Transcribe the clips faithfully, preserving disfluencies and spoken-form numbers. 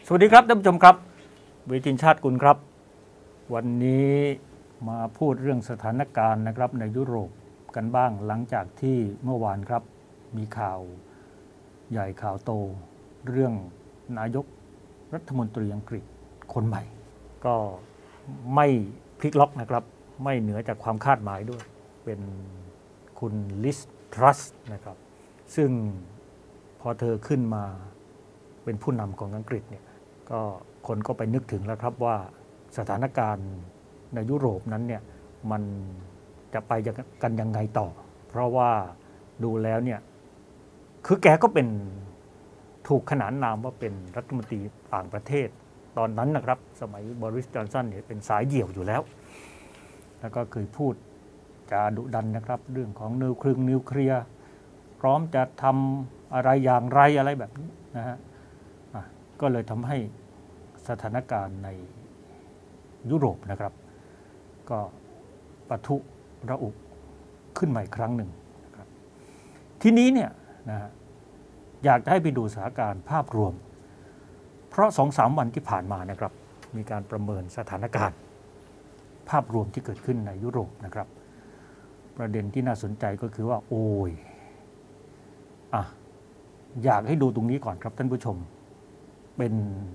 สวัสดีครับท่านผู้ชมครับวิทินชาติกุลครับวันนี้มาพูดเรื่องสถานการณ์นะครับในยุโรปกันบ้างหลังจากที่เมื่อวานครับมีข่าวใหญ่ข่าวโตเรื่องนายกรัฐมนตรีอังกฤษคนใหม่ก็ไม่พลิกล็อกนะครับไม่เหนือจากความคาดหมายด้วยเป็นคุณลิซ ทรัสนะครับซึ่งพอเธอขึ้นมาเป็นผู้นำของอังกฤษเนี่ยก็คนก็ไปนึกถึงแล้วครับว่าสถานการณ์ในยุโรปนั้นเนี่ยมันจะไปกันยังไงต่อเพราะว่าดูแล้วเนี่ยคือแกก็เป็นถูกขนานนามว่าเป็นรัฐมนตรีต่างประเทศตอนนั้นนะครับสมัยบริส จอนสันเนี่ยเป็นสายเดี่ยวอยู่แล้วแล้วก็เคยพูดจาดุดันนะครับเรื่องของนิวเคลียร์นิวเคลียร์พร้อมจะทำอะไรอย่างไรอะไรแบบนี้นะฮะก็เลยทำให้สถานการณ์ในยุโรปนะครับก็ปะทุระอุขึ้นใหม่ครั้งหนึ่งนะครับทีนี้เนี่ยนะฮะอยากจะให้ไปดูสถานการณ์ภาพรวมเพราะ สองสาม วันที่ผ่านมานะครับมีการประเมินสถานการณ์ภาพรวมที่เกิดขึ้นในยุโรปนะครับประเด็นที่น่าสนใจก็คือว่าโอ้ยอ่ะอยากให้ดูตรงนี้ก่อนครับท่านผู้ชมเป็น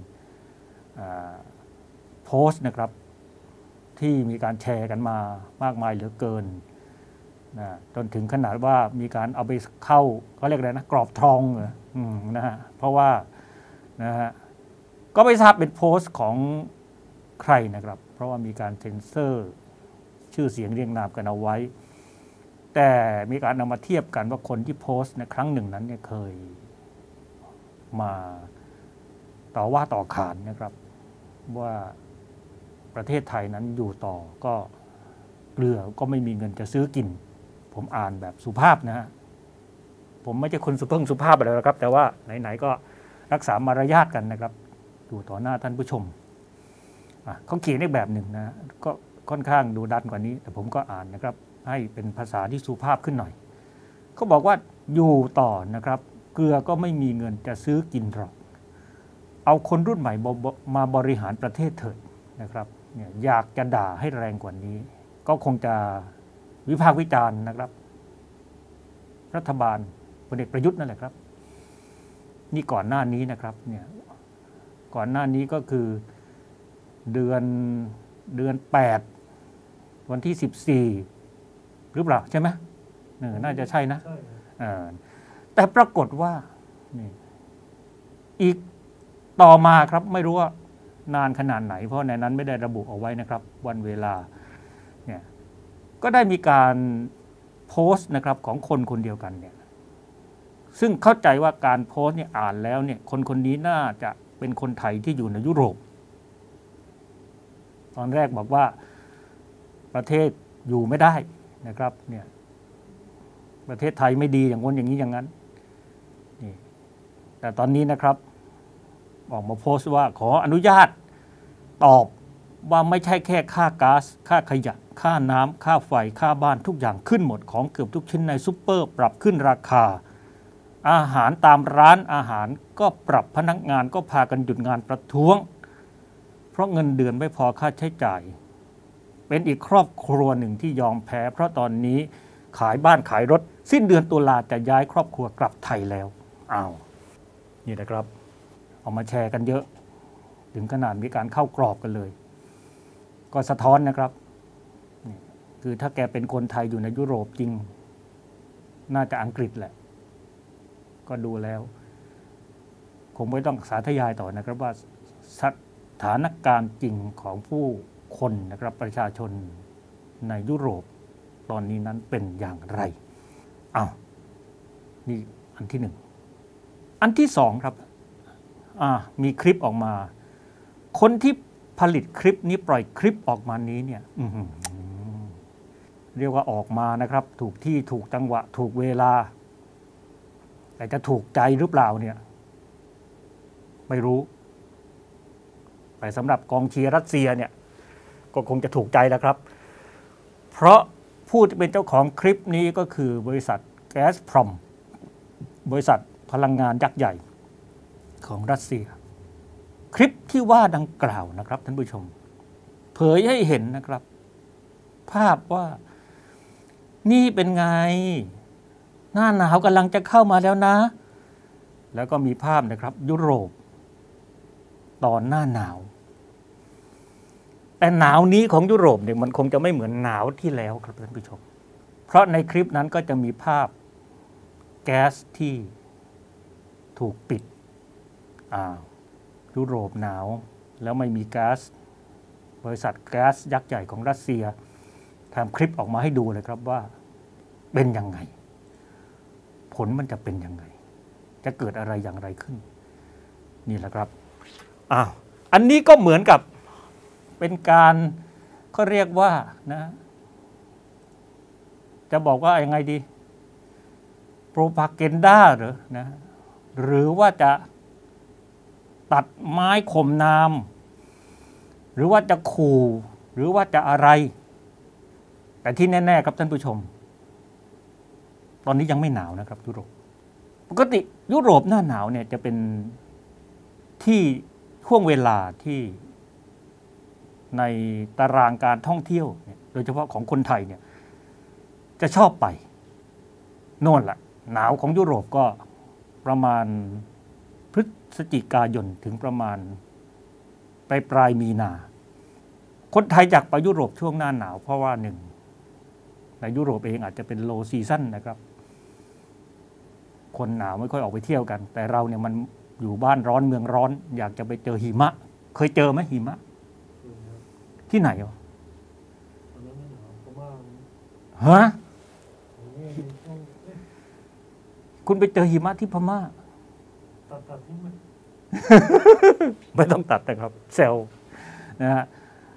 โพสต์นะครับที่มีการแชร์กันมามากมายเหลือเกินนะจนถึงขนาดว่ามีการเอาไปเข้าเขาเรียกอะไรนะกรอบทองนะฮะเพราะว่านะฮะก็ไม่ทราบเป็นโพสต์ของใครนะครับเพราะว่ามีการเซ็นเซอร์ชื่อเสียงเรียงนามกันเอาไว้แต่มีการนำมาเทียบกันว่าคนที่โพสต์ในครั้งหนึ่งนั้นเนี่ยเคยมาต่อว่าต่อขานนะครับว่าประเทศไทยนั้นอยู่ต่อก็เกลือก็ไม่มีเงินจะซื้อกินผมอ่านแบบสุภาพนะฮะผมไม่ใช่คนสุภาพสุภาพอะไรหรอกครับแต่ว่าไหนๆก็รักษามารยาทกันนะครับอยู่ต่อหน้าท่านผู้ชมเขาเขียนอีกแบบหนึ่งนะก็ค่อนข้างดูดันกว่านี้แต่ผมก็อ่านนะครับให้เป็นภาษาที่สุภาพขึ้นหน่อยเขาบอกว่าอยู่ต่อนะครับเกลือก็ไม่มีเงินจะซื้อกินหรอกเอาคนรุ่นใหม่มาบริหารประเทศเถิดนะครับเนี่ยอยากจะด่าให้แรงกว่านี้ก็คงจะวิพากษ์วิจารณ์นะครับรัฐบาลพลเอกประยุทธ์นั่นแหละครับนี่ก่อนหน้านี้นะครับเนี่ยก่อนหน้านี้ก็คือเดือนเดือนแปดวันที่สิบสี่หรือเปล่าใช่ไหมเออน่าจะใช่นะแต่ปรากฏว่านี่อีกต่อมาครับไม่รู้ว่านานขนาดไหนเพราะในนั้นไม่ได้ระบุเอาไว้นะครับวันเวลาเนี่ยก็ได้มีการโพสต์นะครับของคนคนเดียวกันเนี่ยซึ่งเข้าใจว่าการโพสต์เนี่ยอ่านแล้วเนี่ยคนคนนี้น่าจะเป็นคนไทยที่อยู่ในยุโรปตอนแรกบอกว่าประเทศอยู่ไม่ได้นะครับเนี่ยประเทศไทยไม่ดีอย่างง้นอย่างนี้อย่างนั้นนี่แต่ตอนนี้นะครับออกมาโพสต์ว่าขออนุญาตตอบว่าไม่ใช่แค่ค่าก๊าซค่าขยะค่าน้ำค่าไฟค่าบ้านทุกอย่างขึ้นหมดของเกือบทุกชิ้นในซุปเปอร์ปรับขึ้นราคาอาหารตามร้านอาหารก็ปรับพนักงานก็พากันหยุดงานประท้วงเพราะเงินเดือนไม่พอค่าใช้จ่ายเป็นอีกครอบครัวหนึ่งที่ยอมแพ้เพราะตอนนี้ขายบ้านขายรถสิ้นเดือนตุลาจะย้ายครอบครัวกลับไทยแล้วอ้าวนี่นะครับเอามาแชร์กันเยอะถึงขนาดมีการเข้ากรอบกันเลยก็สะท้อนนะครับคือถ้าแกเป็นคนไทยอยู่ในยุโรปจริงน่าจะอังกฤษแหละก็ดูแล้วคงไม่ต้องสาธยายต่อนะครับว่าสถานการณ์จริงของผู้คนนะครับประชาชนในยุโรปตอนนี้นั้นเป็นอย่างไรอ้าวนี่อันที่หนึ่งอันที่สองครับมีคลิปออกมาคนที่ผลิตคลิปนี้ปล่อยคลิปออกมานี้เนี่ยเรียกว่าออกมานะครับถูกที่ถูกจังหวะถูกเวลาแต่จะถูกใจหรือเปล่าเนี่ยไม่รู้แต่สำหรับกองเชียร์รัสเซียเนี่ยก็คงจะถูกใจแล้วครับเพราะผู้ที่เป็นเจ้าของคลิปนี้ก็คือบริษัทแก๊สพรอมบริษัทพลังงานยักษ์ใหญ่ของรัสเซียคลิปที่ว่าดังกล่าวนะครับท่านผู้ชมเผยให้เห็นนะครับภาพว่านี่เป็นไงหน้าหนาวกำลังจะเข้ามาแล้วนะแล้วก็มีภาพนะครับยุโรปตอนหน้าหนาวแต่หนาวนี้ของยุโรปเนี่ยมันคงจะไม่เหมือนหนาวที่แล้วครับท่านผู้ชมเพราะในคลิปนั้นก็จะมีภาพแก๊สที่ถูกปิดอ่ายุโรปหนาวแล้วไม่มีก๊าซบริษัทแก๊สยักษ์ใหญ่ของรัสเซียทำคลิปออกมาให้ดูเลยครับว่าเป็นยังไงผลมันจะเป็นยังไงจะเกิดอะไรอย่างไรขึ้นนี่แหละครับอ้าวอันนี้ก็เหมือนกับเป็นการเขาเรียกว่านะจะบอกว่ายังไงดีโปรพาเกนดาหรือนะหรือว่าจะตัดไม้ข่มนามหรือว่าจะขู่หรือว่าจะอะไรแต่ที่แน่ๆครับท่านผู้ชมตอนนี้ยังไม่หนาวนะครับยุโรปปกติยุโรปหน้าหนาวเนี่ยจะเป็นที่ช่วงเวลาที่ในตารางการท่องเที่ยวโดยเฉพาะของคนไทยเนี่ยจะชอบไปโน่นแหละหนาวของยุโรปก็ประมาณพฤศจิกายนถึงประมาณปลายปลายมีนาคนไทยอยากไปยุโรปช่วงหน้าหนาวเพราะว่าหนึ่งในยุโรปเองอาจจะเป็นโลซีซั่นนะครับคนหนาวไม่ค่อยออกไปเที่ยวกันแต่เราเนี่ยมันอยู่บ้านร้อนเมืองร้อนอยากจะไปเจอหิมะเคยเจอไหมหิมะที่ไหนวะฮะคุณไปเจอหิมะที่พม่าตัดตัดทิ้งไหม ไม่ต้องตัดนะครับเซลนะฮะ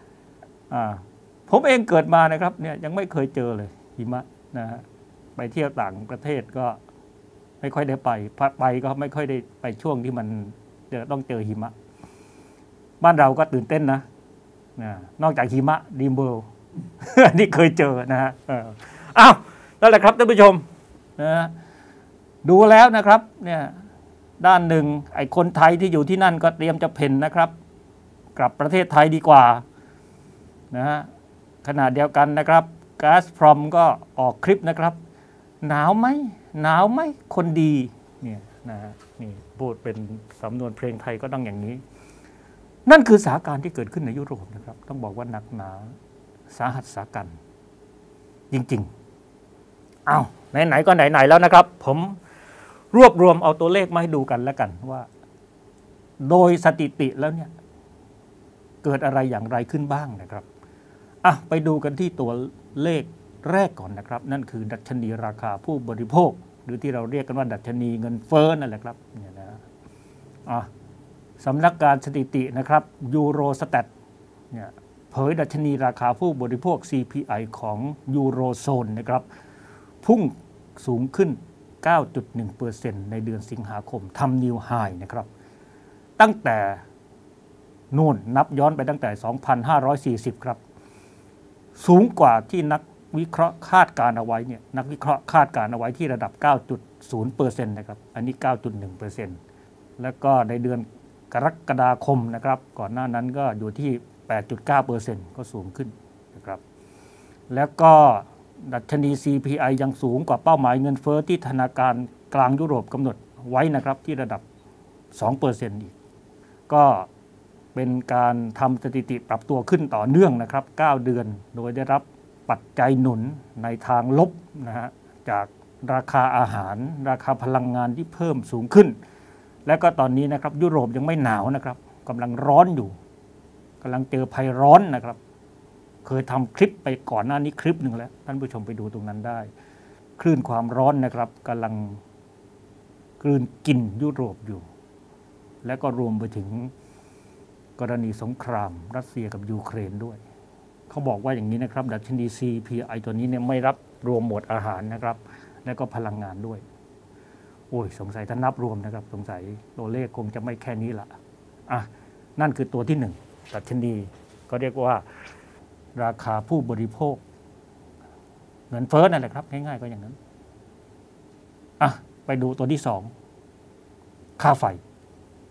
ผมเองเกิดมานะครับเนี่ยยังไม่เคยเจอเลยหิมะนะฮะไปเที่ยวต่างประเทศก็ไม่ค่อยได้ไปไปก็ไม่ค่อยได้ไปช่วงที่มันจะต้องเจอหิมะบ้านเราก็ตื่นเต้นนะนอกจากหิมะดีมเบลอันนี้เคยเจอนะฮะอ้าวนั่นแหละครับท่านผู้ชมนะดูแล้วนะครับเนี่ยด้านหนึ่งไอ้คนไทยที่อยู่ที่นั่นก็เตรียมจะเพ่นนะครับกลับประเทศไทยดีกว่านะฮะขณะเดียวกันนะครับก๊าซพรอมก็ออกคลิปนะครับหนาวไหมหนาวไหมคนดีเนี่ยนะฮะนี่พูดเป็นสำนวนเพลงไทยก็ต้องอย่างนี้นั่นคือสถานการณ์ที่เกิดขึ้นในยุโรปนะครับต้องบอกว่าหนักหนาสาหัสสากันจริงๆอ้าวไหนๆก็ไหนๆแล้วนะครับผมรวบรวมเอาตัวเลขมาให้ดูกันแล้วกันว่าโดยสถิติแล้วเนี่ยเกิดอะไรอย่างไรขึ้นบ้างนะครับอ่ะไปดูกันที่ตัวเลขแรกก่อนนะครับนั่นคือดัชนีราคาผู้บริโภคหรือที่เราเรียกกันว่าดัชนีเงินเฟ้อนั่นแหละครับเนี่ยนะอ่ะสำนักการสถิตินะครับยูโรสแตทเนี่ยเผยดัชนีราคาผู้บริโภค ซี พี ไอ ของยูโรโซนนะครับพุ่งสูงขึ้น เก้าจุดหนึ่งเปอร์เซ็นต์ ในเดือนสิงหาคมทำนิวไฮนะครับตั้งแต่นู่นนับย้อนไปตั้งแต่ สองพันห้าร้อยสี่สิบ ครับสูงกว่าที่นักวิเคราะห์คาดการเอาไว้เนี่ยนักวิเคราะห์คาดการเอาไว้ที่ระดับ เก้าจุดศูนย์เปอร์เซ็นต์ นะครับอันนี้ เก้าจุดหนึ่งเปอร์เซ็นต์ แล้วก็ในเดือนกรกฎาคมนะครับก่อนหน้านั้นก็อยู่ที่ แปดจุดเก้าเปอร์เซ็นต์ ก็สูงขึ้นนะครับแล้วก็ดัชนี ซี พี ไอ ยังสูงกว่าเป้าหมายเงินเฟ้อที่ธนาคารกลางยุโรปกำหนดไว้นะครับที่ระดับ สองเปอร์เซ็นต์ อีกก็เป็นการทำสถิติปรับตัวขึ้นต่อเนื่องนะครับเก้าเดือนโดยได้รับปัจจัยหนุนในทางลบนะฮะจากราคาอาหารราคาพลังงานที่เพิ่มสูงขึ้นและก็ตอนนี้นะครับยุโรปยังไม่หนาวนะครับกำลังร้อนอยู่กำลังเจอภัยร้อนนะครับเคยทำคลิปไปก่อนหน้านี้คลิปหนึ่งแล้วท่านผู้ชมไปดูตรงนั้นได้คลื่นความร้อนนะครับกำลังกลืนกินยุโรปอยู่และก็รวมไปถึงกรณีสงครามรัสเซียกับยูเครนด้วยเขาบอกว่าอย่างนี้นะครับดัชนี ซี พี ไอ ตัวนี้เนี่ยไม่รับรวมหมวดอาหารนะครับและก็พลังงานด้วยโอ้ยสงสัยถ้านับรวมนะครับสงสัยตัวเลขคงจะไม่แค่นี้ละอ่ะนั่นคือตัวที่หนึ่งดัชนีก็เรียกว่าราคาผู้บริโภคเงินเฟ้อนั่นแหละครับง่ายๆก็อย่างนั้นอ่ะไปดูตัวที่สองค่าไฟ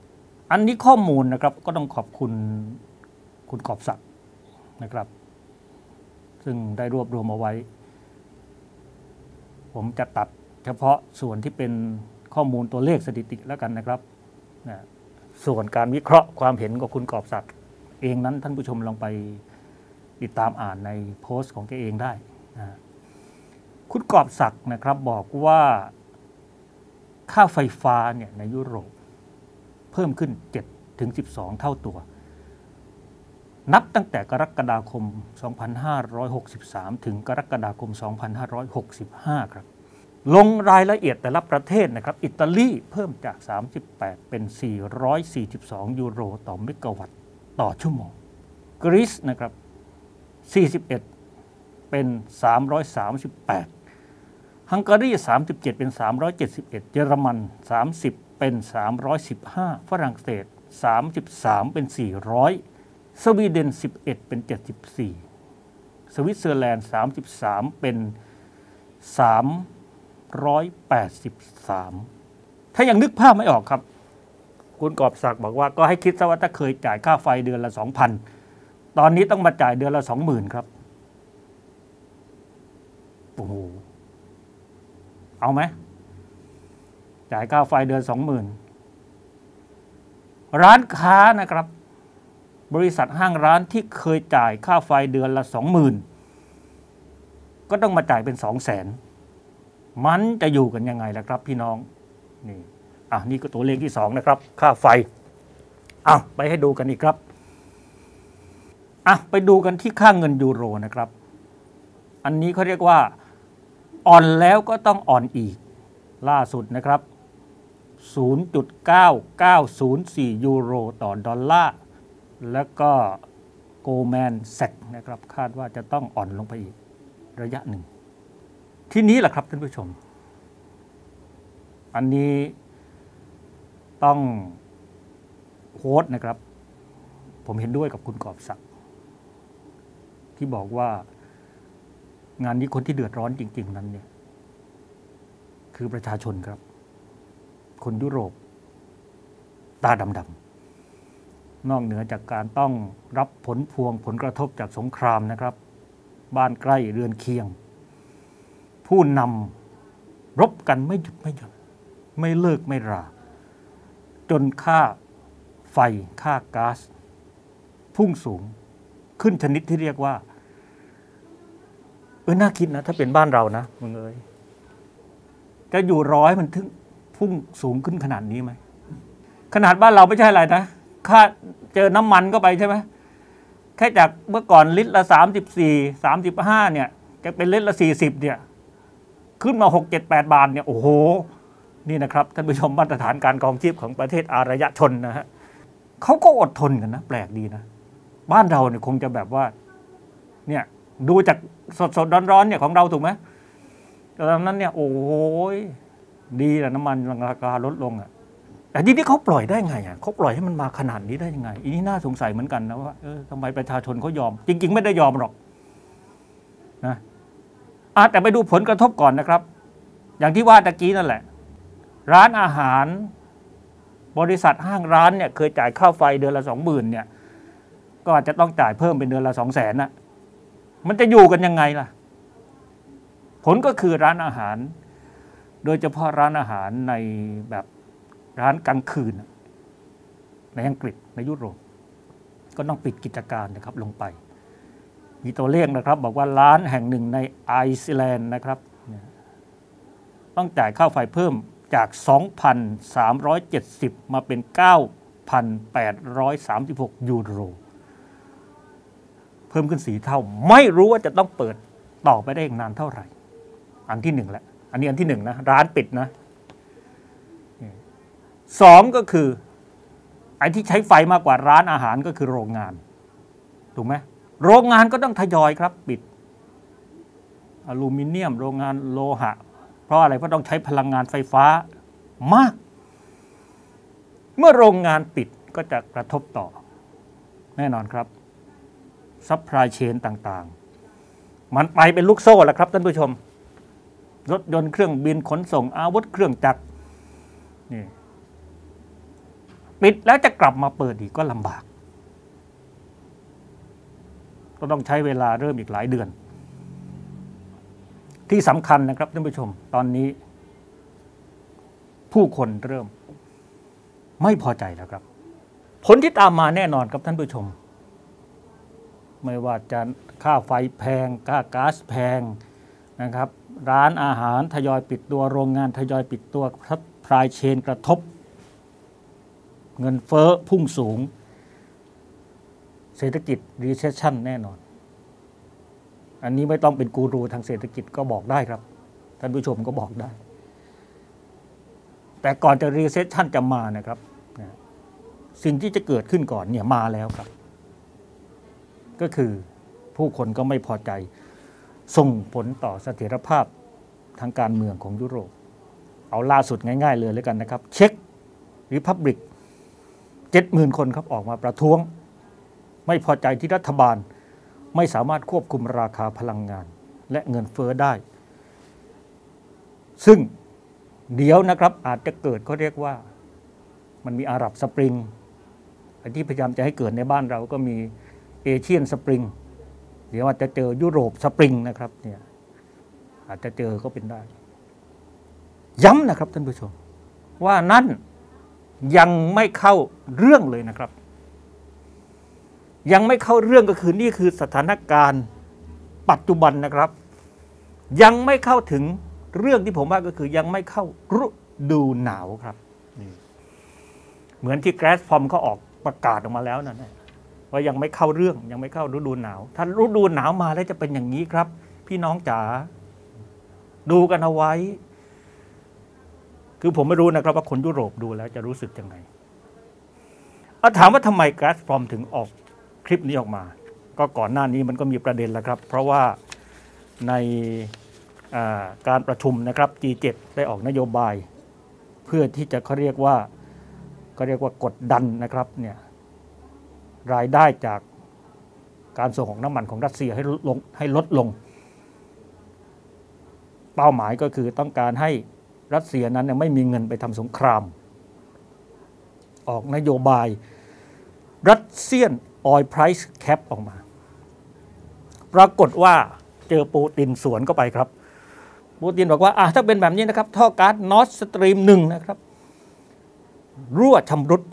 อันนี้ข้อมูลนะครับก็ต้องขอบคุณคุณกอบศักดิ์นะครับซึ่งได้รวบรวมเอาไว้ผมจะตัดเฉพาะส่วนที่เป็นข้อมูลตัวเลขสถิติแล้วกันนะครับนะส่วนการวิเคราะห์ความเห็นของคุณกอบศักดิ์เองนั้นท่านผู้ชมลองไปติดตามอ่านในโพสต์ของแกเองได้นะคุณกอบศักดิ์นะครับบอกว่าค่าไฟฟ้าเนี่ยในยุโรปเพิ่มขึ้น เจ็ดถึงสิบสอง เท่าตัวนับตั้งแต่กรกฎาคม สองพันห้าร้อยหกสิบสาม ถึงกรกฎาคม สองพันห้าร้อยหกสิบห้า ครับลงรายละเอียดแต่ละประเทศนะครับอิตาลีเพิ่มจากสามสิบแปดเป็นสี่ร้อยสี่สิบสองยูโรต่อเมกะวัตต์ต่อชั่วโมงกรีซนะครับสี่สิบเอ็ดเป็นสามร้อยสามสิบแปดฮังการีสามสิบเจ็ดเป็นสามร้อยเจ็ดสิบเอ็ดเยอรมันสามสิบเป็นสามร้อยสิบห้าฝรั่งเศสสามสิบสามเป็นสี่ร้อยสวีเดนสิบเอ็ดเป็นเจ็ดสิบสี่สวิตเซอร์แลนด์สามสิบสามเป็นสามร้อยแปดสิบสามถ้ายังนึกภาพไม่ออกครับคุณกอบศักดิ์บอกว่าก็ให้คิดซะว่าถ้าเคยจ่ายค่าไฟเดือนละ สองพัน ตอนนี้ต้องมาจ่ายเดือนละ สองหมื่น ครับโอ้โหเอาไหมจ่ายค่าไฟเดือน สองหมื่น ร้านค้านะครับบริษัทห้างร้านที่เคยจ่ายค่าไฟเดือนละ สองหมื่น ก็ต้องมาจ่ายเป็น สองแสน มันจะอยู่กันยังไงล่ะครับพี่น้องนี่อ่ะนี่ก็ตัวเลขที่สองนะครับค่าไฟอ่ะไปให้ดูกันอีกครับอ่ะไปดูกันที่ค่าเงินยูโรนะครับอันนี้เขาเรียกว่าอ่อนแล้วก็ต้องอ่อนอีกล่าสุดนะครับ ศูนย์จุดเก้าเก้าศูนย์สี่ ยูโรต่อดอลลาร์แล้วก็โกลแมนแซกนะครับคาดว่าจะต้องอ่อนลงไปอีกระยะหนึ่งที่นี้แหละครับท่านผู้ชมอันนี้ต้องโค้ดนะครับผมเห็นด้วยกับคุณกอบศักดิ์ที่บอกว่างานนี้คนที่เดือดร้อนจริงๆนั้นเนี่ยคือประชาชนครับคนยุโรปตาดำๆนอกเหนือจากการต้องรับผลพวงผลกระทบจากสงครามนะครับบ้านใกล้เรือนเคียงผู้นำรบกันไม่หยุดไม่หยุดไม่เลิกไม่ราจนค่าไฟค่าก๊าซพุ่งสูงขึ้นชนิดที่เรียกว่าเออน่าคิดนะถ้าเป็นบ้านเรานะมึงเอ้ยจะอยู่ร้อยมันถึงพุ่งสูงขึ้นขนาดนี้ไหมขนาดบ้านเราไม่ใช่อะไรนะค่าเจอน้ำมันก็ไปใช่ไหมแค่จากเมื่อก่อนลิตรละสามสิบสี่ สามสิบห้าเนี่ยจะเป็นลิตรละสี่สิบเนี่ยขึ้นมาหก เจ็ด แปดบาทเนี่ยโอ้โหนี่นะครับท่านผู้ชมมาตรฐานการครองชีพของประเทศอารยชนนะฮะเขาก็อดทนกันนะแปลกดีนะบ้านเราเนี่ยคงจะแบบว่าเนี่ยดูจากสดๆร้อนๆเนี่ยของเราถูกไหมตอนนั้นเนี่ยโอ้ยดีแหละน้ำมันราคาลดลงอ่ะแต่ทีนี้เขาปล่อยได้ไงอ่ะเขาปล่อยให้มันมาขนาดนี้ได้ยังไงอันนี้น่าสงสัยเหมือนกันนะว่าเออทำไมประชาชนเขายอมจริงๆไม่ได้ยอมหรอกนะอ่ะแต่ไปดูผลกระทบก่อนนะครับอย่างที่ว่าตะกี้นั่นแหละร้านอาหารบริษัทห้างร้านเนี่ยเคยจ่ายค่าไฟเดือนละสองหมื่นเนี่ยก็อาจจะต้องจ่ายเพิ่มเป็นเดือนละสองแสนน่ะมันจะอยู่กันยังไงล่ะผลก็คือร้านอาหารโดยเฉพาะร้านอาหารในแบบร้านกลางคืนในอังกฤษในยุโรปก็ต้องปิดกิจการนะครับลงไปมีตัวเลขนะครับบอกว่าร้านแห่งหนึ่งในไอซ์แลนด์นะครับต้องจ่ายค่าไฟเพิ่มจาก สองพันสามร้อยเจ็ดสิบ มาเป็น เก้าพันแปดร้อยสามสิบหก ยูโรเพิ่มขึ้นสี่เท่าไม่รู้ว่าจะต้องเปิดต่อไปได้อีกนานเท่าไหร่อันที่หนึ่งแหละอันนี้อันที่หนึ่งนะร้านปิดนะสองก็คือไอ้ที่ใช้ไฟมากกว่าร้านอาหารก็คือโรงงานถูกไหมโรงงานก็ต้องทยอยครับปิดอลูมิเนียมโรงงานโลหะเพราะอะไรเพราะต้องใช้พลังงานไฟฟ้ามากเมื่อโรงงานปิดก็จะกระทบต่อแน่นอนครับซัพพลายเชนต่างๆมันไปเป็นลูกโซ่แหละครับท่านผู้ชมรถยนต์เครื่องบินขนส่งอาวุธเครื่องจักรนี่ปิดแล้วจะกลับมาเปิดอีกก็ลำบากก็ต้องใช้เวลาเริ่มอีกหลายเดือนที่สำคัญนะครับท่านผู้ชมตอนนี้ผู้คนเริ่มไม่พอใจแล้วครับผลที่ตามมาแน่นอนครับท่านผู้ชมไม่ว่าจะค่าไฟแพงค่าก๊าซแพงนะครับร้านอาหารทยอยปิดตัวโรงงานทยอยปิดตัวซัพพลายเชนกระทบเงินเฟ้อพุ่งสูงเศรษฐกิจ recession แน่นอนอันนี้ไม่ต้องเป็นกูรูทางเศรษฐกิจก็บอกได้ครับท่านผู้ชมก็บอกได้แต่ก่อนจะ recession จะมานะครับสิ่งที่จะเกิดขึ้นก่อนเนี่ยมาแล้วครับก็คือผู้คนก็ไม่พอใจส่งผลต่อเสถียรภาพทางการเมืองของยุโรปเอาล่าสุดง่ายๆเลยแล้วกันนะครับเช็กริพับลิก เจ็ดหมื่น คนครับออกมาประท้วงไม่พอใจที่รัฐบาลไม่สามารถควบคุมราคาพลังงานและเงินเฟ้อได้ซึ่งเดี๋ยวนะครับอาจจะเกิดเขาเรียกว่ามันมีอาหรับสปริงที่พยายามจะให้เกิดในบ้านเราก็มีเอเชียนสปริงเดี๋ยวอาจจะเจอยุโรปสปริงนะครับเนี่ยอาจจะเจอก็เป็นได้ย้ำนะครับท่านผู้ชมว่านั่นยังไม่เข้าเรื่องเลยนะครับยังไม่เข้าเรื่องก็คือนี่คือสถานการณ์ปัจจุบันนะครับยังไม่เข้าถึงเรื่องที่ผมว่าก็คือยังไม่เข้าฤดูหนาวครับนี่เหมือนที่แกรสฟอร์มเขาออกประกาศออกมาแล้วนั่นว่ายังไม่เข้าเรื่องยังไม่เข้าฤดูหนาวถ้าฤดูหนาวมาแล้วจะเป็นอย่างนี้ครับพี่น้องจ๋าดูกันเอาไว้คือผมไม่รู้นะครับว่าคนยุโรปดูแล้วจะรู้สึกยังไงเอาถามว่าทำไมแกรสฟอร์มถึงออกคลิปนี้ออกมาก็ก่อนหน้านี้มันก็มีประเด็นแล้วครับเพราะว่าในการประชุมนะครับ จี เจ็ด ได้ออกนโยบายเพื่อที่จะเขาเรียกว่าก็เรียกว่ากดดันนะครับเนี่ยรายได้จากการส่งของน้ำมันของรัสเซียให้ลดลงให้ลดลงเป้าหมายก็คือต้องการให้รัสเซียนั้นไม่มีเงินไปทำสงครามออกนโยบายรัสเซียนออยล์ไพรซ์แคปออกมาปรากฏว่าเจอปูตินสวนเข้าไปครับปูตินบอกว่าอ่ะถ้าเป็นแบบนี้นะครับท่อก๊าซนอร์ดสตรีมหนึ่งนะครับรั่วชำรุด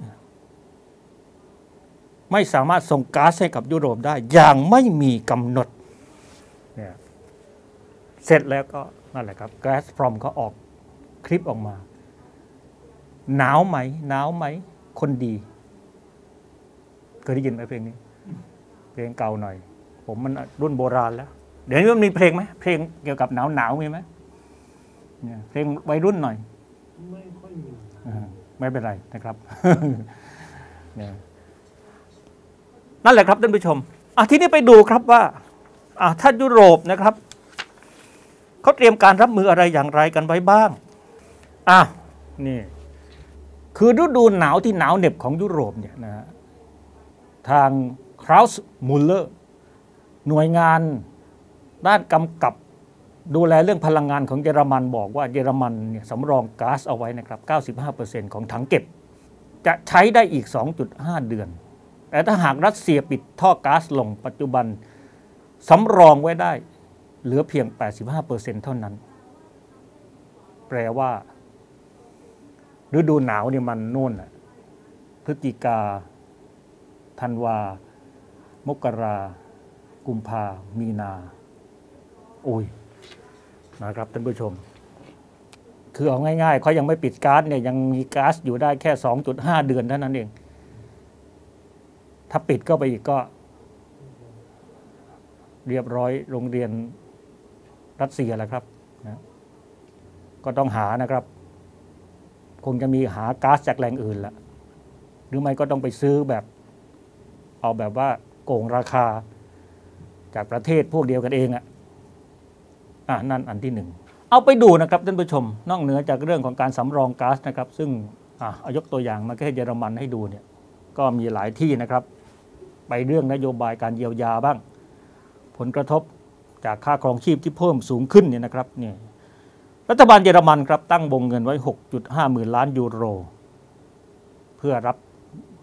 ไม่สามารถส่งก๊าซให้กับยุโรปได้อย่างไม่มีกำหนดเนี่ยเสร็จแล้วก็นั่นแหละครับแก๊สฟรอมเขาออกคลิปออกมาหนาวไหมหนาวไหมคนดีเคยได้ยินไหมเพลงนี้เพลงเก่าหน่อยผมมันรุ่นโบราณแล้วเดี๋ยวนี้มันมีเพลงไหมเพลงเกี่ยวกับหนาวหนาวมีไหมเนี่ยเพลงวัยรุ่นหน่อยไม่ค่อยมีไม่เป็นไรนะครับเนี่ยนั่นแหละครับท่านผู้ชมอ่ะทีนี้ไปดูครับว่าอ่ะถ้ายุโรปนะครับเขาเตรียมการรับมืออะไรอย่างไรกันไว้บ้างอ่ะนี่คือฤดูหนาวที่หนาวเหน็บของยุโรปเนี่ยนะทางคลาวส์มุลเลอร์หน่วยงานด้านกำกับดูแลเรื่องพลังงานของเยอรมันบอกว่าเยอรมันเนี่ยสำรองก๊าซเอาไว้นะครับ เก้าสิบห้าเปอร์เซ็นต์ ของถังเก็บจะใช้ได้อีก สองจุดห้า เดือนแต่ถ้าหากรัสเซียปิดท่อก๊าซลงปัจจุบันสำรองไว้ได้เหลือเพียง แปดสิบห้าเปอร์เซ็นต์ เท่านั้นแปลว่าฤดูหนาวนี่มันโน่นน่ะพฤศจิกาธันวามกรากุมภามีนาโอ้ยนะครับท่านผู้ชมคือเอาง่ายๆเขายังไม่ปิดก๊าซเนี่ยยังมีก๊าซอยู่ได้แค่ สองจุดห้า เดือนเท่านั้นเองถ้าปิดก็ไปอีกก็เรียบร้อยโรงเรียนรัสเซียแล้วครับนะก็ต้องหานะครับคงจะมีหาก๊าซจากแหล่งอื่นละหรือไม่ก็ต้องไปซื้อแบบเอาแบบว่าโกงราคาจากประเทศพวกเดียวกันเองอ่ะอ่ะนั่นอันที่หนึ่งเอาไปดูนะครับท่านผู้ชมนอกเหนือจากเรื่องของการสำรองก๊าซนะครับซึ่งอ่ะเอายกตัวอย่างมาแค่เยอรมันให้ดูเนี่ยก็มีหลายที่นะครับไปเรื่องนโยบายการเยียวยาบ้างผลกระทบจากค่าครองชีพที่เพิ่มสูงขึ้นเนี่ยนะครับเนี่ยรัฐบาลเยอรมันครับตั้งวงเงินไว้ หกจุดห้า หมื่นล้านยูโรเพื่อรับ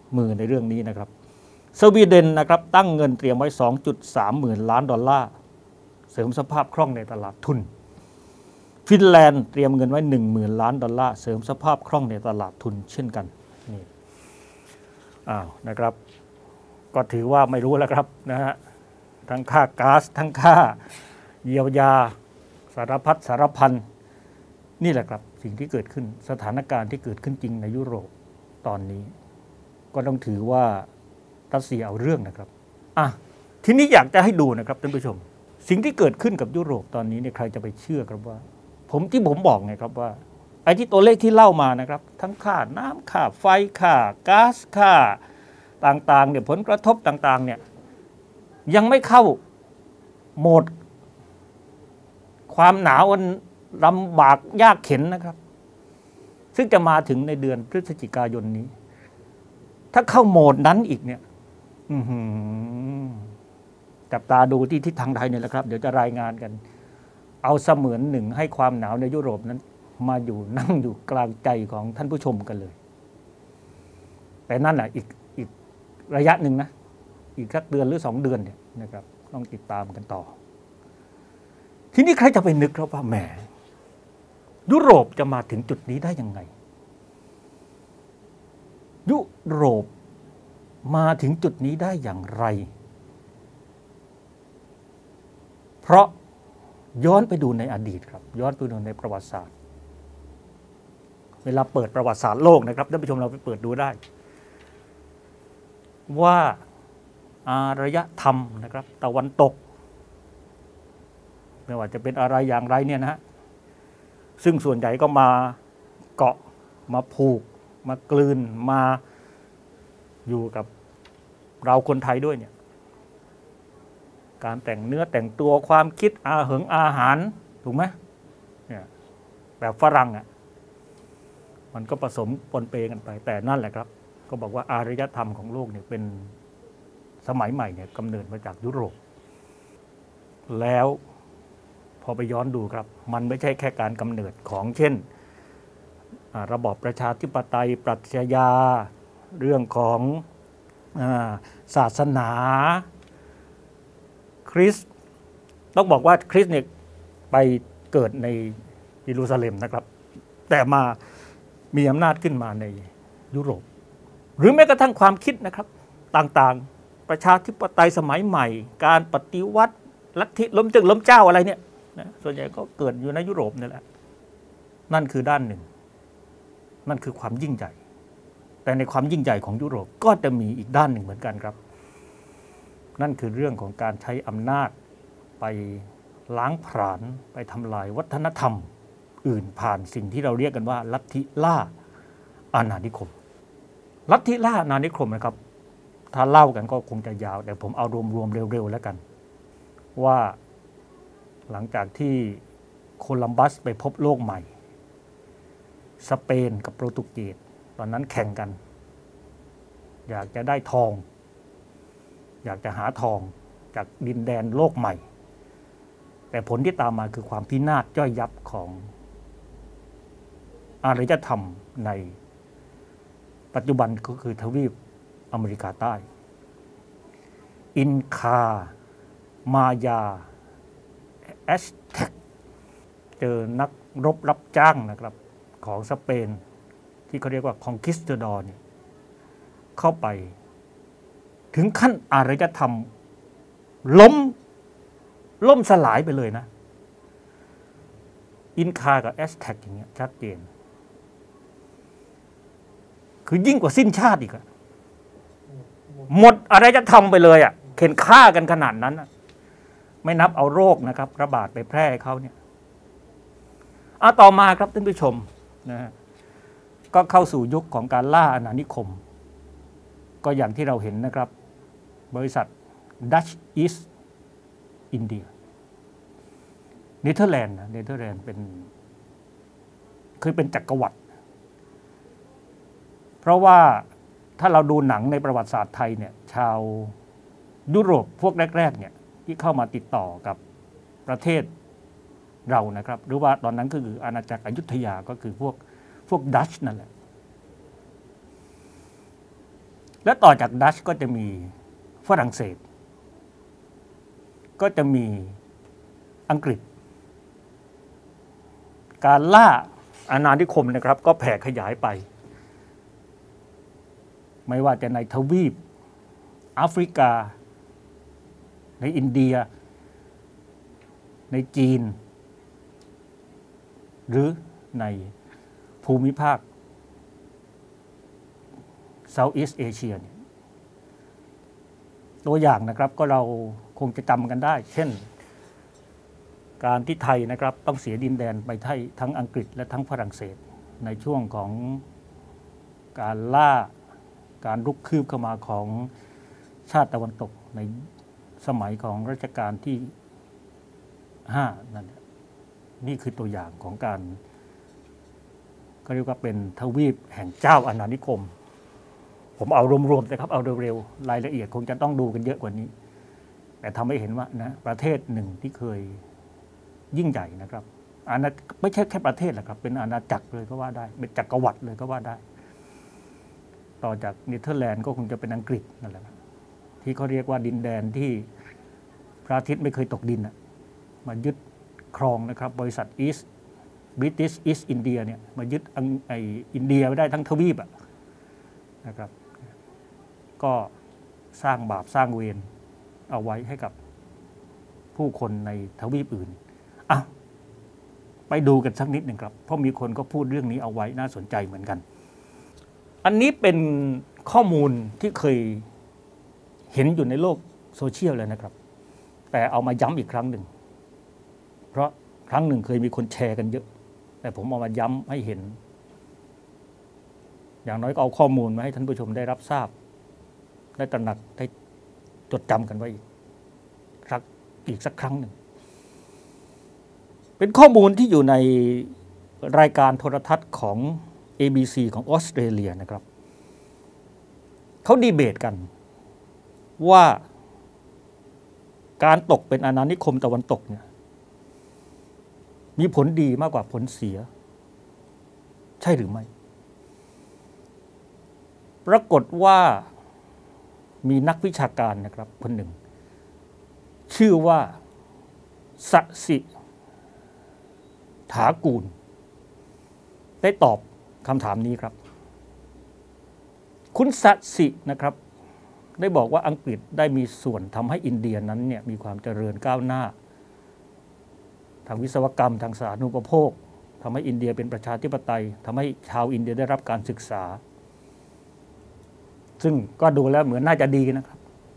มือในเรื่องนี้นะครับสวีเดนนะครับตั้งเงินเตรียมไว้ สองจุดสาม หมื่นล้านดอลลาร์เสริมสภาพคล่องในตลาดทุนฟินแลนด์เตรียมเงินไว้ หนึ่งหมื่นล้านดอลลาร์เสริมสภาพคล่องในตลาดทุนเช่นกันนี่อ้าวนะครับก็ถือว่าไม่รู้แล้วครับนะฮะทั้งค่าก๊าซทั้งค่าเยียวยาสารพัดสารพันนี่แหละครับสิ่งที่เกิดขึ้นสถานการณ์ที่เกิดขึ้นจริงในยุโรปตอนนี้ก็ต้องถือว่ารัสเซียเอาเรื่องนะครับอ่ะทีนี้อยากจะให้ดูนะครับท่านผู้ชมสิ่งที่เกิดขึ้นกับยุโรปตอนนี้เนี่ยใครจะไปเชื่อครับว่าผมที่ผมบอกไงครับว่าไอ้ที่ตัวเลขที่เล่ามานะครับทั้งค่าน้ำค่าไฟค่าก๊าซค่าต่างๆเนี่ยผลกระทบต่างๆเนี่ยยังไม่เข้าโหมดความหนาวอันลำบากยากเข็ญนะครับซึ่งจะมาถึงในเดือนพฤศจิกายนนี้ถ้าเข้าโหมดนั้นอีกเนี่ยจับตาดูที่ทิศทางใดเนี่ยแหละครับเดี๋ยวจะรายงานกันเอาเสมือนหนึ่งให้ความหนาวในยุโรปนั้นมาอยู่นั่งอยู่กลางใจของท่านผู้ชมกันเลยแต่นั่นแหละอีกอีกระยะหนึ่งนะอีกสักเดือนหรือสองเดือนเนี่ยนะครับต้องติดตามกันต่อทีนี้ใครจะไปนึกครับว่าแหมยุโรปจะมาถึงจุดนี้ได้ยังไงยุโรปมาถึงจุดนี้ได้อย่างไรเพราะย้อนไปดูในอดีตครับย้อนไปดูในประวัติศาสตร์เวลาเปิดประวัติศาสตร์โลกนะครับท่านผู้ชมเราไปเปิดดูได้ว่าอารยธรรมนะครับตะวันตกไม่ว่าจะเป็นอะไรอย่างไรเนี่ยนะฮะซึ่งส่วนใหญ่ก็มาเกาะมาผูกมากลืนมาอยู่กับเราคนไทยด้วยเนี่ยการแต่งเนื้อแต่งตัวความคิดอาหึงอาหารถูกไหมเนี่ยแบบฝรั่งอ่ะมันก็ผสมปนเปกันไปแต่นั่นแหละครับก็บอกว่าอารยธรรมของโลกเนี่ยเป็นสมัยใหม่เนี่ยกำเนิดมาจากยุโรปแล้วพอไปย้อนดูครับมันไม่ใช่แค่การกำเนิดของเช่นระบอบประชาธิปไตยปรัชญาเรื่องของศาสนาคริสต์ต้องบอกว่าคริสต์เนี่ยไปเกิดในเยรูซาเล็มนะครับแต่มามีอำนาจขึ้นมาในยุโรปหรือแม้กระทั่งความคิดนะครับต่างๆประชาธิปไตยสมัยใหม่การปฏิวัติลัทธิล้มจึงล้มเจ้าอะไรเนี่ยนะส่วนใหญ่ก็เกิดอยู่ในยุโรปนี่แหละนั่นคือด้านหนึ่งนั่นคือความยิ่งใหญ่แต่ในความยิ่งใหญ่ของยุโรปก็จะมีอีกด้านหนึ่งเหมือนกันครับนั่นคือเรื่องของการใช้อำนาจไปล้างผลาญไปทำลายวัฒนธรรมอื่นผ่านสิ่งที่เราเรียกกันว่าลัทธิล่าอาณานิคมลัทธิล่าอาณานิคมนะครับถ้าเล่ากันก็คงจะยาวแต่ผมเอารวมๆเร็วๆแล้วกันว่าหลังจากที่โคลัมบัสไปพบโลกใหม่สเปนกับโปรตุเกสตอนนั้นแข่งกันอยากจะได้ทองอยากจะหาทองจากดินแดนโลกใหม่แต่ผลที่ตามมาคือความพินาศย่อยยับของอารยธรรมในปัจจุบันก็คือทวีปอเมริกาใต้อินคามายาแอสแท็กเจอนักรบรับจ้างนะครับของสเปนที่เขาเรียกว่าคอนคิสตาดอร์เนี่ยเข้าไปถึงขั้นอารยธรรมล้มล่มสลายไปเลยนะอินคากับแอสแท็กอย่างเงี้ยชัดเจนคือยิ่งกว่าสิ้นชาติอีกอะหมดอารยธรรมไปเลยอะเข็นฆ่ากันขนาดนั้นไม่นับเอาโรคนะครับระบาดไปแพร่เขาเนี่ยเอาต่อมาครับท่านผู้ชมนะฮะก็เข้าสู่ยุคของการล่าอาณานิคมก็อย่างที่เราเห็นนะครับบริษัท Dutch East India เนเธอร์แลนด์นะเนเธอร์แลนด์เป็นเคยเป็นจักรวรรดิเพราะว่าถ้าเราดูหนังในประวัติศาสตร์ไทยเนี่ยชาวยุโรปพวกแรกๆเนี่ยที่เข้ามาติดต่อกับประเทศเรานะครับหรือว่าตอนนั้นก็คืออาณาจักรอยุธยาก็คือพวกพวกดัชนั่นแหละและต่อจากดัชก็จะมีฝรั่งเศสก็จะมีอังกฤษการล่าอาณานิคมนะครับก็แผ่ขยายไปไม่ว่าจะในทวีปแอฟริกาในอินเดียในจีนหรือในภูมิภาค Southeast Asia เนี่ยตัวอย่างนะครับก็เราคงจะจำกันได้เช่นการที่ไทยนะครับต้องเสียดินแดนไปไทยทั้งอังกฤษและทั้งฝรั่งเศสในช่วงของการล่าการรุกคืบเข้ามาของชาติตะวันตกในสมัยของรัชกาลที่ห้านั่นนี่คือตัวอย่างของการก็เรียกว่าเป็นทวีปแห่งเจ้าอาณานิคมผมเอารวมๆนะครับเอาเร็วๆรายละเอียดคงจะต้องดูกันเยอะกว่านี้แต่ทำให้เห็นว่านะประเทศหนึ่งที่เคยยิ่งใหญ่นะครับอาณาไม่ใช่แค่ประเทศหรอกครับเป็นอาณาจักรเลยก็ว่าได้เป็นจักรวรรดิเลยก็ว่าได้ต่อจากเนเธอร์แลนด์ก็คงจะเป็นอังกฤษนั่นแหละที่เขาเรียกว่าดินแดนที่พระอาทิตย์ไม่เคยตกดินนะมายึดครองนะครับบริษัทอีสต์บริติชอีสต์อินเดียเนี่ยมายึดไออินเดียไว้ได้ทั้งทวีปนะครับก็สร้างบาปสร้างเวรเอาไว้ให้กับผู้คนในทวีปอื่นอ่ะไปดูกันสักนิดหนึ่งครับเพราะมีคนก็พูดเรื่องนี้เอาไว้น่าสนใจเหมือนกันอันนี้เป็นข้อมูลที่เคยเห็นอยู่ในโลกโซเชียลเลยนะครับแต่เอามาย้ำอีกครั้งหนึ่งเพราะครั้งหนึ่งเคยมีคนแชร์กันเยอะแต่ผมเอามาย้ำให้เห็นอย่างน้อยก็เอาข้อมูลมาให้ท่านผู้ชมได้รับทราบได้ตระหนักได้จดจำกันไว้อีกสักอีกสักครั้งหนึ่งเป็นข้อมูลที่อยู่ในรายการโทรทัศน์ของ เอ บี ซี ของออสเตรเลียนะครับเขาดีเบตกันว่าการตกเป็นอาณานิคมตะวันตกเนี่ยมีผลดีมากกว่าผลเสียใช่หรือไม่ปรากฏว่ามีนักวิชาการนะครับคนหนึ่งชื่อว่าสสิถากูลได้ตอบคำถามนี้ครับคุณสสินะครับได้บอกว่าอังกฤษได้มีส่วนทำให้อินเดียนั้นเนี่ยมีความเจริญก้าวหน้าทางวิศวกรรมทางสาธารณูปโภคทำให้อินเดียเป็นประชาธิปไตยทำให้ชาวอินเดียได้รับการศึกษาซึ่งก็ดูแล้วเหมือนน่าจะดีนะครับ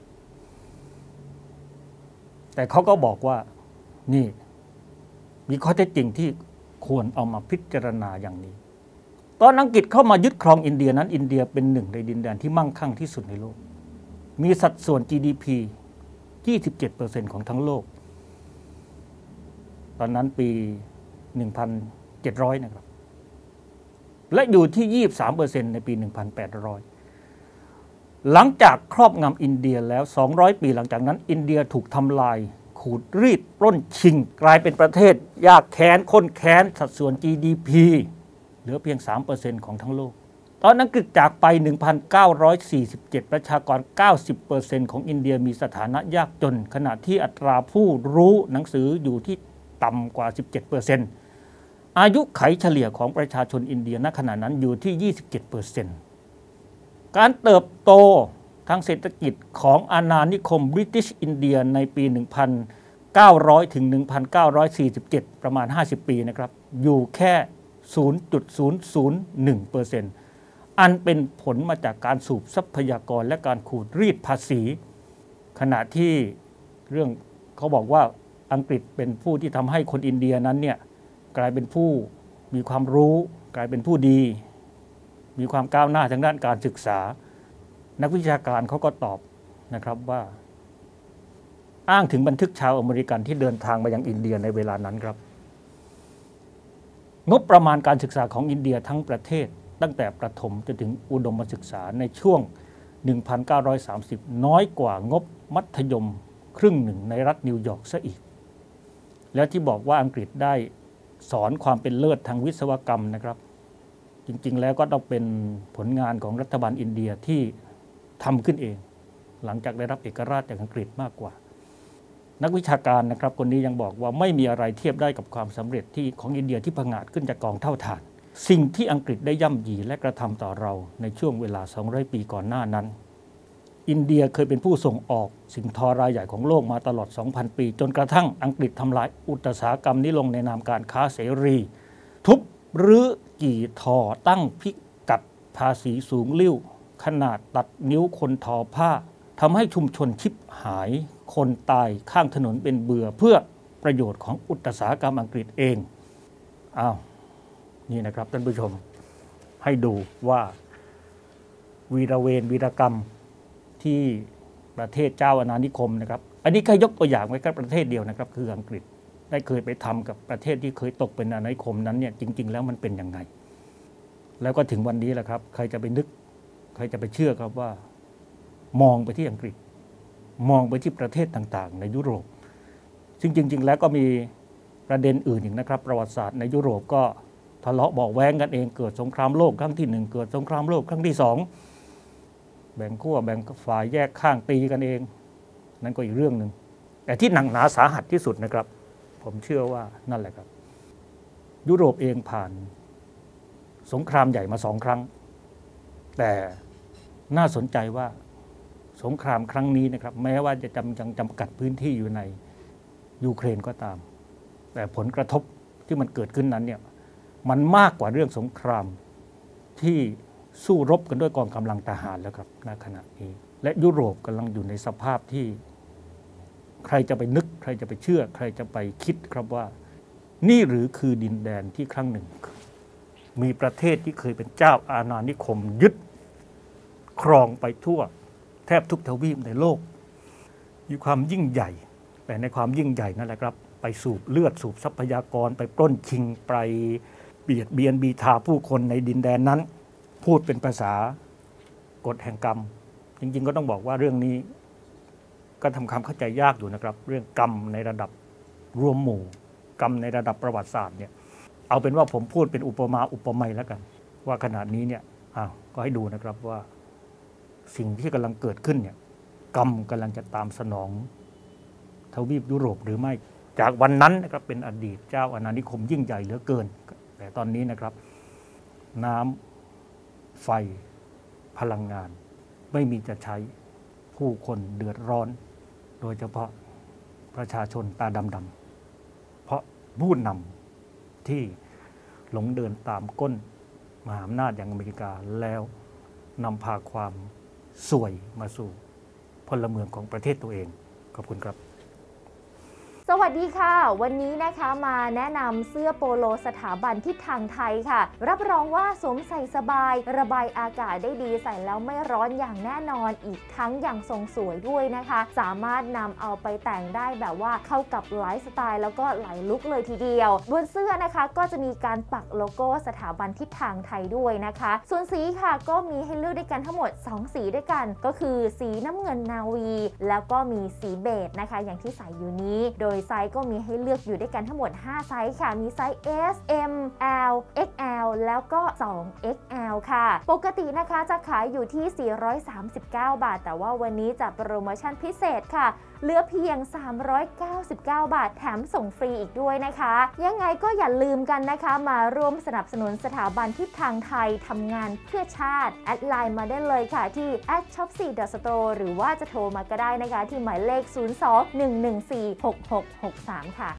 แต่เขาก็บอกว่านี่มีข้อเท็จจริงที่ควรเอามาพิจารณาอย่างนี้ตอนอังกฤษเข้ามายึดครองอินเดียนั้นอินเดียเป็นหนึ่งในดินแดนที่มั่งคั่งที่สุดในโลกมีสัดส่วน จี ดี พี ยี่สิบเจ็ดเปอร์เซ็นต์ ของทั้งโลกตอนนั้นปี หนึ่งพันเจ็ดร้อย นะครับและอยู่ที่ ยี่สิบสามเปอร์เซ็นต์ ในปี หนึ่งพันแปดร้อย หลังจากครอบงำอินเดียแล้วสองร้อยปีหลังจากนั้นอินเดียถูกทำลายขูดรีดปล้นชิงกลายเป็นประเทศยากแค้นข้นแค้นสัดส่วน จี ดี พี เหลือเพียง สามเปอร์เซ็นต์ ของทั้งโลกตอนอังกฤษจากไป หนึ่งพันเก้าร้อยสี่สิบเจ็ด ประชากร เก้าสิบเปอร์เซ็นต์ ของอินเดียมีสถานะยากจนขณะที่อัตราผู้รู้หนังสืออยู่ที่ต่ำกว่า สิบเจ็ดเปอร์เซ็นต์ อายุไขเฉลี่ยของประชาชนอินเดียณขณะนั้นอยู่ที่ ยี่สิบเจ็ดเปอร์เซ็นต์ การเติบโตทางเศรษฐกิจของอาณานิคมบริติชอินเดียในปี หนึ่งพันเก้าร้อย ถึง หนึ่งพันเก้าร้อยสี่สิบเจ็ด ประมาณ ห้าสิบ ปีนะครับอยู่แค่ ศูนย์จุดศูนย์ศูนย์หนึ่งเปอร์เซ็นต์ อันเป็นผลมาจากการสูบทรัพยากรและการขูดรีดภาษีขณะที่เรื่องเขาบอกว่าอังกฤษเป็นผู้ที่ทำให้คนอินเดียนั้นเนี่ยกลายเป็นผู้มีความรู้กลายเป็นผู้ดีมีความก้าวหน้าทางด้านการศึกษานักวิชาการเขาก็ตอบนะครับว่าอ้างถึงบันทึกชาวอเมริกันที่เดินทางมายังอินเดียในเวลานั้นครับงบประมาณการศึกษาของอินเดียทั้งประเทศตั้งแต่ประถมจนถึงอุดมศึกษาในช่วง หนึ่งพันเก้าร้อยสามสิบ น้อยกว่างบมัธยมครึ่งหนึ่งในรัฐนิวยอร์กซะอีกแล้วที่บอกว่าอังกฤษได้สอนความเป็นเลิศทางวิศวกรรมนะครับจริงๆแล้วก็ต้องเป็นผลงานของรัฐบาลอินเดียที่ทำขึ้นเองหลังจากได้รับเอกราชจากอังกฤษมากกว่านักวิชาการนะครับคนนี้ยังบอกว่าไม่มีอะไรเทียบได้กับความสำเร็จที่ของอินเดียที่ผงาดขึ้นจากกองเท่าฐานสิ่งที่อังกฤษได้ย่ำยีและกระทำต่อเราในช่วงเวลาสองร้อยปีก่อนหน้านั้นอินเดียเคยเป็นผู้ส่งออกสิ่งทอรายใหญ่ของโลกมาตลอด สองพัน ปีจนกระทั่งอังกฤษทำลายอุตสาหกรรมนี้ลงในนามการค้าเสรีทุบรื้อกี่ทอตั้งพิกัดภาษีสูงลิ่วขนาดตัดนิ้วคนทอผ้าทำให้ชุมชนชิบหายคนตายข้างถนนเป็นเบื่อเพื่อประโยชน์ของอุตสาหกรรมอังกฤษเองอ้าวนี่นะครับท่านผู้ชมให้ดูว่าวีรเวรวีรกรรมที่ประเทศเจ้าอาณานิคมนะครับอันนี้แค่ยกตัวอย่างไว้แค่ประเทศเดียวนะครับคืออังกฤษได้เคยไปทำกับประเทศที่เคยตกเป็นอาณานิคมนั้นเนี่ยจริงๆแล้วมันเป็นยังไงแล้วก็ถึงวันนี้แหละครับใครจะไปนึกใครจะไปเชื่อครับว่ามองไปที่อังกฤษมองไปที่ประเทศต่างๆในยุโรปซึ่งจริงๆแล้วก็มีประเด็นอื่นอีกนะครับประวัติศาสตร์ในยุโรปก็ทะเลาะเบาะแว้งกันเองเกิดสงครามโลกครั้งที่หนึ่งเกิดสงครามโลกครั้งที่สองแบ่งขั้วแบ่งฝ่ายแยกข้างตีกันเองนั่นก็อีกเรื่องหนึ่งแต่ที่หนักหนาสาหัสที่สุดนะครับผมเชื่อว่านั่นแหละครับยุโรปเองผ่านสงครามใหญ่มาสองครั้งแต่น่าสนใจว่าสงครามครั้งนี้นะครับแม้ว่าจะจำยังจำกัดพื้นที่อยู่ในยูเครนก็ตามแต่ผลกระทบที่มันเกิดขึ้นนั้นเนี่ยมันมากกว่าเรื่องสงครามที่สู้รบกันด้วยกองกำลังทหารแล้วครับณขณะนี้และยุโรปกำลังอยู่ในสภาพที่ใครจะไปนึกใครจะไปเชื่อใครจะไปคิดครับว่านี่หรือคือดินแดนที่ครั้งหนึ่งมีประเทศที่เคยเป็นเจ้าอาณานิคมยึดครองไปทั่วแทบทุกทวีปในโลกมีความยิ่งใหญ่แต่ในความยิ่งใหญ่นั่นแหละครับไปสูบเลือดสูบทรัพยากรไปปล้นชิงไปเบียดเบียนบีทาผู้คนในดินแดนนั้นพูดเป็นภาษากฎแห่งกรรมจริงๆก็ต้องบอกว่าเรื่องนี้ก็ทำความเข้าใจยากอยู่นะครับเรื่องกรรมในระดับรวมหมู่กรรมในระดับประวัติศาสตร์เนี่ยเอาเป็นว่าผมพูดเป็นอุปมาอุปไมยแล้วกันว่าขณะนี้เนี่ยอ้าวก็ให้ดูนะครับว่าสิ่งที่กำลังเกิดขึ้นเนี่ยกรรมกำลังจะตามสนองทวีปยุโรปหรือไม่จากวันนั้นนะครับเป็นอดีตเจ้าอาณานิคมยิ่งใหญ่เหลือเกินแต่ตอนนี้นะครับน้ำไฟพลังงานไม่มีจะใช้ผู้คนเดือดร้อนโดยเฉพาะประชาชนตาดำๆเพราะผู้นำที่หลงเดินตามก้นมหาอำนาจอย่างอเมริกาแล้วนำพาความสวยมาสู่พลเมืองของประเทศตัวเองขอบคุณครับสวัสดีค่ะวันนี้นะคะมาแนะนำเสื้อโปโลสถาบันทิศทางไทยค่ะรับรองว่าสวมใส่สบายระบายอากาศได้ดีใส่แล้วไม่ร้อนอย่างแน่นอนอีกทั้งยังทรงสวยด้วยนะคะสามารถนำเอาไปแต่งได้แบบว่าเข้ากับไลฟ์สไตล์แล้วก็หลายลุคเลยทีเดียวบนเสื้อนะคะก็จะมีการปักโลโก้สถาบันทิศทางไทยด้วยนะคะส่วนสีค่ะก็มีให้เลือกด้วยกันทั้งหมดสองสีด้วยกันก็คือสีน้ำเงินนาวีแล้วก็มีสีเบจนะคะอย่างที่ใส่อยู่นี้โดยไซส์ก็มีให้เลือกอยู่ด้วยกันทั้งหมดห้าไซส์ค่ะมีไซส์ S M L เอ็กซ์ แอล แล้วก็ สอง เอ็กซ์ แอล ค่ะปกตินะคะจะขายอยู่ที่สี่ร้อยสามสิบเก้าบาทแต่ว่าวันนี้จัดโปรโมชั่นพิเศษค่ะเหลือเพียงสามร้อยเก้าสิบเก้าบาทแถมส่งฟรีอีกด้วยนะคะยังไงก็อย่าลืมกันนะคะมาร่วมสนับสนุนสถาบันทิศทางไทยทำงานเพื่อชาติแอดไลน์มาได้เลยค่ะที่ แอท ช็อปซี่ ดอท สโตร์ หรือว่าจะโทรมาก็ได้นะคะที่หมายเลขศูนย์ สอง หนึ่ง หนึ่ง สี่ หก หก หก สามค่ะ